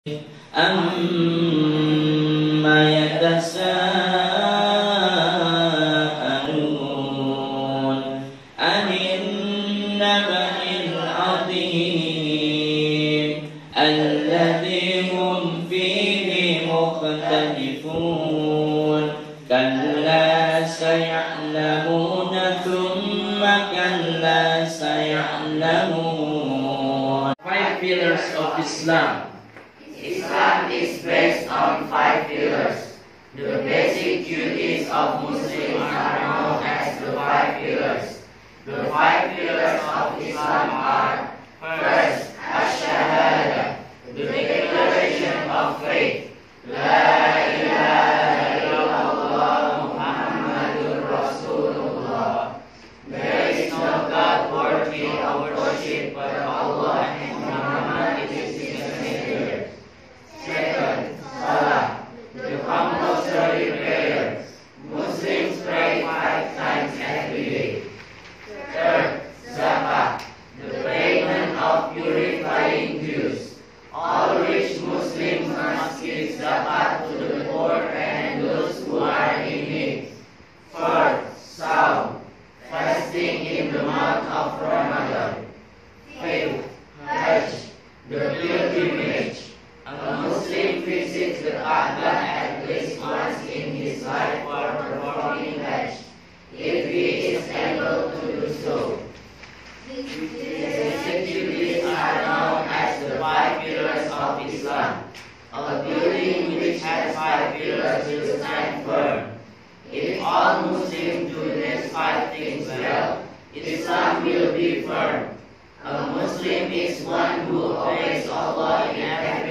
أَمَّا يَتَسَاءَلُونَ عَنِ النَّبَإِ الْعَظِيمِ الَّذِي هُمْ فِيهِ مُخْتَلِفُونَ كَلَّا سَيَعْلَمُونَ ثُمَّ كَلَّا سَيَعْلَمُونَ. 5 pillars of Islam. Islam is based on 5 pillars. The basic duties of Muslims are known as the 5 pillars. The 5 pillars of Islam are: first, Ash-Shahada, the declaration of faith. La ilaha illallah Muhammadur Rasulullah. There is no God worthy of worship but Allah, and Muhammad is his messenger. Second, Salah, the compulsory prayer. Muslims pray 5 times every day. Third, Zakat, the payment of purifying dues. All rich Muslims must give zakat to the poor and those who are in need. Fourth, Saum, fasting in the month of Ramadan. Fifth, Hajj, the pilgrimage. A Muslim visits the Kaaba at least once in his life for performing Hajj, if he is able to do so. These duties are known as the 5 pillars of Islam. A building which has 5 pillars will stand firm. If all Muslims do these 5 things well, Islam will be firm. A Muslim is one who obeys Allah in every